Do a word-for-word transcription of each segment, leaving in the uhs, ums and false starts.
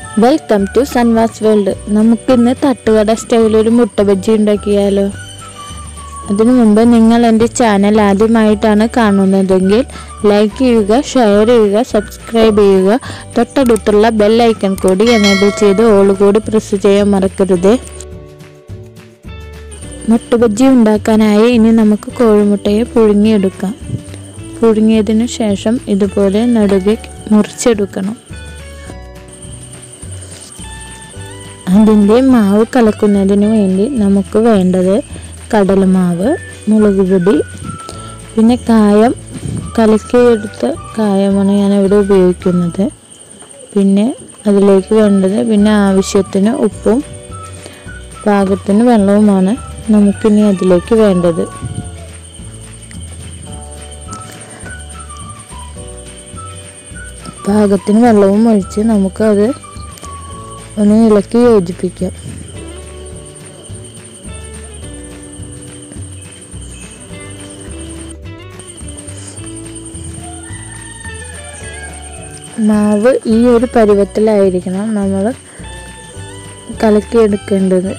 Welcome to സൻവാസ് world. നമുക്കിന്ന് തട്ടുകട സ്റ്റൈലിൽ ഒരു മുട്ട ബജ്ജി ഉണ്ടാക്കിയാലോ? അതിനു മുമ്പ് നിങ്ങൾ എൻ്റെ ചാനൽ ആദ്യമായിട്ടാണ് കാണുന്നതെങ്കിൽ ലൈക്ക് ചെയ്യുക, ഷെയർ ചെയ്യുക, സബ്സ്ക്രൈബ് ചെയ്യുക. തൊട്ടടുത്തുള്ള ബെൽ ഐക്കൺ കൂടി എനേബിൾ ചെയ്ത് ഓൾ കൂടി പ്രസ് ചെയ്യാൻ മറക്കരുത്. മുട്ട ബജ്ജി ഉണ്ടാക്കാനായി ഇനി നമുക്ക് കോഴിമുട്ടയെ പുഴുങ്ങിയെടുക്കാം. പുഴുങ്ങിയതിനു ശേഷം ഇതുപോലെ നടുകെ മുറിച്ചെടുക്കണം. അതിൻ്റെ മാവ് കലക്കുന്നതിന് വേണ്ടി നമുക്ക് വേണ്ടത് കടലമാവ്, മുളക് പൊടി, പിന്നെ കായം, കലക്കിയെടുത്ത കായമാണ് ഞാനിവിടെ ഉപയോഗിക്കുന്നത്. പിന്നെ അതിലേക്ക് വേണ്ടത് പിന്നെ ആവശ്യത്തിന് ഉപ്പും പാകത്തിന് വെള്ളവുമാണ് നമുക്കിനി അതിലേക്ക് വേണ്ടത്. പാകത്തിന് വെള്ളവും ഒഴിച്ച് നമുക്കത് ഒന്ന് ഇളക്കി യോജിപ്പിക്കാം. മാവ് ഈ ഒരു പരുവത്തിലായിരിക്കണം നമ്മൾ കലക്കിയെടുക്കേണ്ടത്.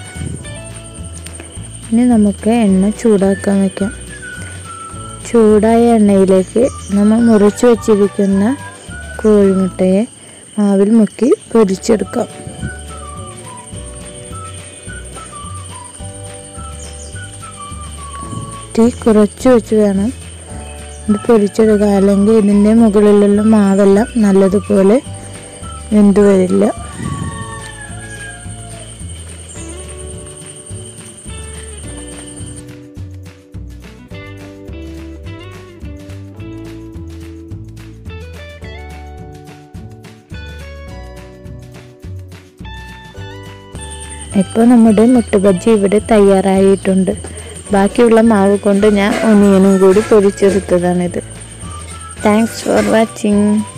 ഇനി നമുക്ക് എണ്ണ ചൂടാക്കാൻ വയ്ക്കാം. ചൂടായ എണ്ണയിലേക്ക് നമ്മൾ മുറിച്ച് വച്ചിരിക്കുന്ന കോഴിമുട്ടയെ മാവിൽ മുക്കി പൊരിച്ചെടുക്കാം. തീ കുറച്ച് വെച്ച് വേണം ഇത് പൊരിച്ചെടുക്കുക, അല്ലെങ്കിൽ ഇതിൻ്റെ മുകളിലുള്ള മാവെല്ലാം നല്ലതുപോലെ വെന്തു വരില്ല. ഇപ്പോൾ നമ്മുടെ മുട്ട ബജ്ജി ഇവിടെ തയ്യാറായിട്ടുണ്ട്. ബാക്കിയുള്ള മാവ് കൊണ്ട് ഞാൻ ഒനിയനും കൂടി പൊരിച്ചെടുത്തതാണിത്. Thanks for watching.